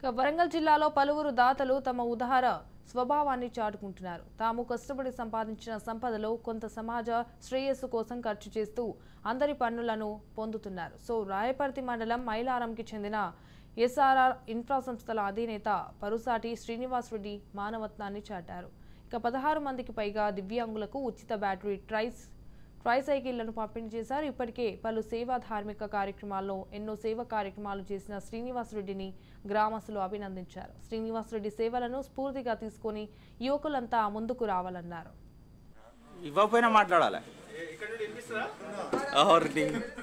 వరంగల్ జిల్లాలో పలువురు దాతలు తమ ఉదార స్వభావాన్ని చాటుకుంటున్నారు. తాము కష్టపడి సంపాదించిన సంపదలో కొంత సమాజ శ్రేయస్సు కోసం ఖర్చు చేస్తూ అందరి పన్నులను పొందుతున్నారు. సో రాయపర్తి మండలం మైలారంకి చెందిన ఎస్ఆర్ఆర్ ఇన్ఫ్రా సంస్థల అధినేత పరుసాటి శ్రీనివాస్ రెడ్డి మానవత్వాన్ని చాటారు. 16 మందికి పైగా దివ్యాంగులకు ఉచిత బ్యాటరీ ట్రైసైకిళ్లను పంపిణీ చేశారు. ఇప్పటికే పలు సేవా ధార్మిక కార్యక్రమాల్లో ఎన్నో సేవా కార్యక్రమాలు చేసిన శ్రీనివాస్ రెడ్డిని గ్రామస్తులు అభినందించారు. శ్రీనివాస్ రెడ్డి సేవలను స్ఫూర్తిగా తీసుకొని యువకులంతా ముందుకు రావాలన్నారు. ఇవ్వకపోయినా మాట్లాడాలి.